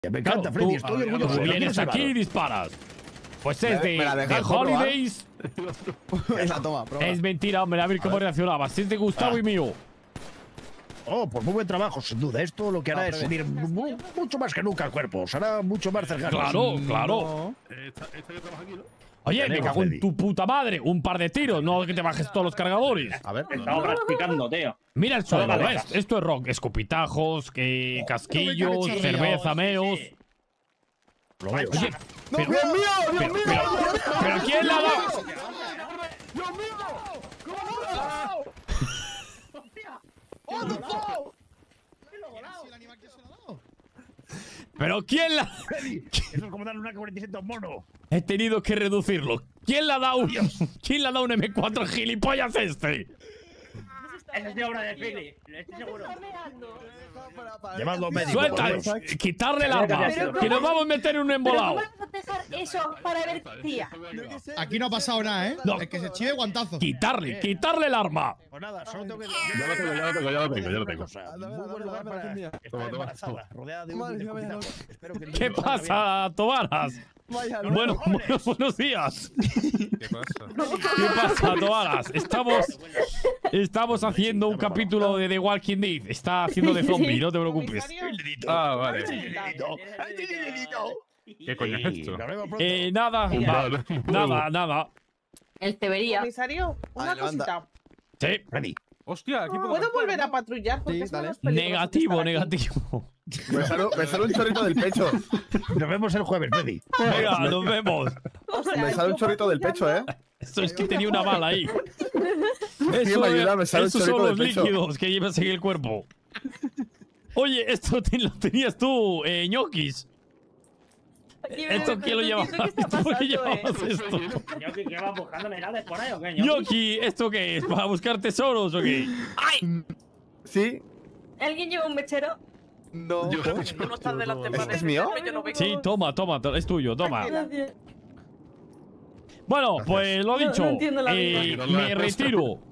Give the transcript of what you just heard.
Me encanta, Freddy, estoy orgulloso. Tú vienes aquí y disparas. Pues es de Holidays. Toma, prueba. Es mentira, hombre, a ver cómo reaccionabas. Es de Gustavo y mío. Oh, pues muy buen trabajo, sin duda. Esto lo que hará es unir mucho más que nunca el cuerpo. Os hará mucho más cercano. Claro, claro. Esta que trabaja aquí, ¿no? Oye, me cago en tu puta madre. Un par de tiros, no que te bajes todos los cargadores. A ver. Estamos practicando, tío. Mira el suelo, ¿ves? Esto es rock. Escupitajos, casquillos, cerveza, meos. Lo veo. Oye, ¡Dios mío! pero ¿quién la ha dado? ¡Dios mío! ¿Cómo lo has dado? ¡Oh, no! ¿Pero quién la...? Freddy, eso es como darle una 47 a un mono. He tenido que reducirlo. ¿Quién le ha dado? ¿Quién le ha dado un M4 gilipollas este? Esa es de obra de Philly, estoy seguro. Llevadlo a médico. Suéltalo. Quitarle el arma. Que nos vamos a meter en un embolado. ¿Cómo vas a dejar eso para ver tía? Aquí no ha pasado nada, ¿eh? No. El que se chive guantazo. Quitarle el arma. Pues nada, solo tengo que... Ya lo tengo. O sea, muy buen lugar para estar embarazada, rodeada de un escupitajo. Espero que el ¿Qué niño salga bien. pasa, Tobaras? Bueno, buenos días. ¿Qué pasa? ¿Qué pasa, Tobaras? Estamos haciendo un capítulo de The Walking Dead. Está haciendo de zombie, no te preocupes. Ah, vale. ¿Qué ¿Qué coño es esto? Nada. Él te vería. Comisario, una cosita. Sí, Freddy. Hostia, aquí ¿Puedo volver a patrullar? Porque es menos peligroso negativo. Me sale un chorrito del pecho. Nos vemos el jueves, Freddy. Venga, nos vemos. O sea, Me sale un chorrito del pecho, ¿eh? Esto es que tenía una bala ahí. Sí, me ayuda, me sale un Esos son chorrito los del pecho. líquidos que llevas en el cuerpo. Oye, esto lo tenías tú, ñoquis. ¿Esto quién lo llevaba? ¿Por qué llevabas esto? ¿Qué va buscando minerales por ahí o qué? Ñoqui, ¿esto qué es? ¿Para buscar tesoros o qué? ¡Ay! ¿Sí? ¿Alguien lleva un mechero? No. tú no estás delante para ¿Es mío? yo no vengo. Sí, toma, es tuyo, toma. Gracias. Bueno, pues lo dicho, No entiendo la vida. me retiro.